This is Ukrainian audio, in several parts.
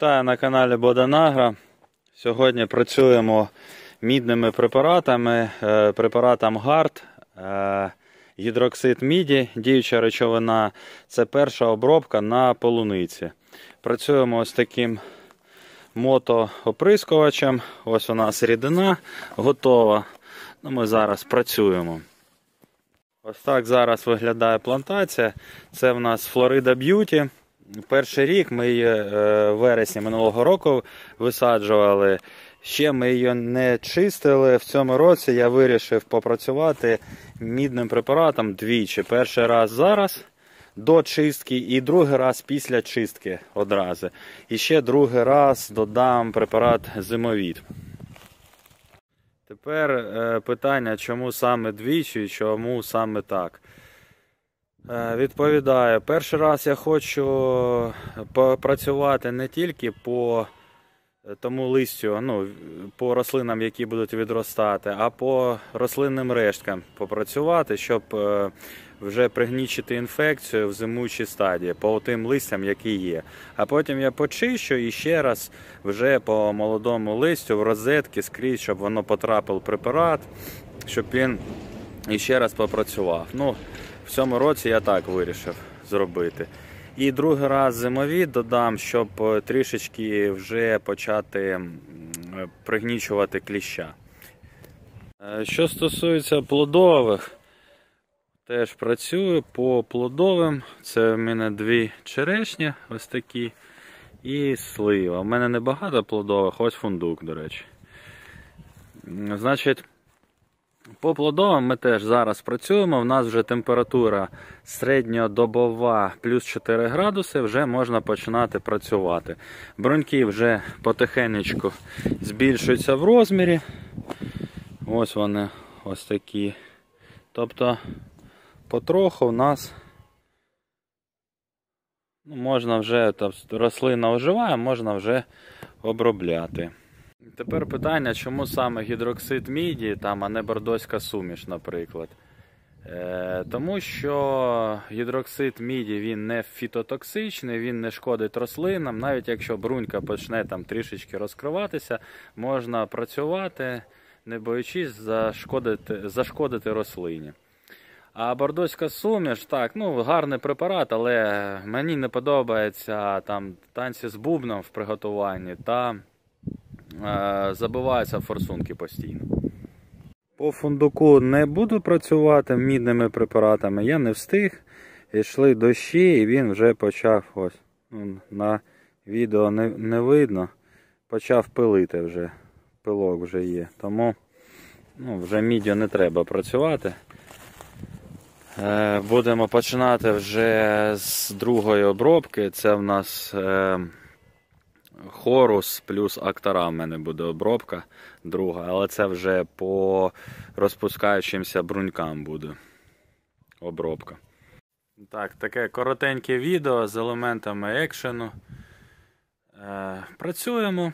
Вітаю на каналі Боданагро. Сьогодні працюємо мідними препаратами, препаратом ГАРД, гідроксид міді, діюча речовина. Це перша обробка на полуниці. Працюємо ось таким мотооприскувачем. Ось у нас рідина готова. Ми зараз працюємо. Ось так зараз виглядає плантація. Це в нас Florida Beauty. Перший рік ми її в вересні минулого року висаджували. Ще ми її не чистили. В цьому році я вирішив попрацювати мідним препаратом двічі. Перший раз зараз до чистки і другий раз після чистки одразу. І ще другий раз додам препарат зимовід. Тепер питання, чому саме двічі і чому саме так. Відповідаю, перший раз я хочу попрацювати не тільки по тому листю, по рослинам, які будуть відростати, а по рослинним решткам попрацювати, щоб вже пригнічити інфекцію в зимучій стадії, по тим листям, які є. А потім я почищу і ще раз вже по молодому листю в розетки скрізь, щоб воно потрапив препарат, щоб він іще раз попрацював. В цьому році я так вирішив зробити. І другий раз зимовід додам, щоб трішечки вже почати пригнічувати кліща. Що стосується плодових, теж працюю по плодовим. Це в мене дві черешні, ось такі, і слива. У мене небагато плодових, ось фундук, до речі. Значить, по плодовим ми теж зараз працюємо, в нас вже температура середньодобова плюс 4 градуси, вже можна починати працювати. Бруньки вже потихенечку збільшуються в розмірі, ось вони ось такі. Тобто потроху в нас можна вже, рослина оживає, можна вже обробляти. Тепер питання, чому саме гідроксид міді, а не бордоська суміш, наприклад. Тому що гідроксид міді, він не фітотоксичний, він не шкодить рослинам. Навіть якщо брунька почне трішечки розкриватися, можна працювати, не боячись зашкодити рослині. А бордоська суміш, гарний препарат, але мені не подобається танці з бубном в приготуванні та забиваються форсунки постійно. По фундуку не буду працювати мідними препаратами, я не встиг. Йшли дощі і він вже почав, ось, на відео не видно, почав пилити вже, пилок вже є. Тому вже міддю не треба працювати. Будемо починати вже з другої обробки, це в нас Хорус плюс Актара в мене буде обробка друга, але це вже по розпускаючимся брунькам буде обробка. Так, таке коротеньке відео з елементами екшену. Працюємо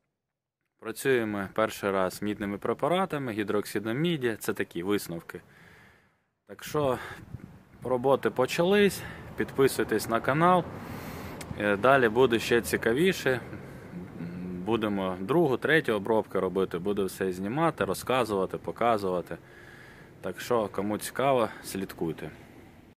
перший раз мідними препаратами, гідроксидом міді, це такі висновки. Так що роботи почались, підписуйтесь на канал. Далі буде ще цікавіше. Будемо другу, третю обробку робити. Буду все знімати, розказувати, показувати. Так що, кому цікаво, слідкуйте.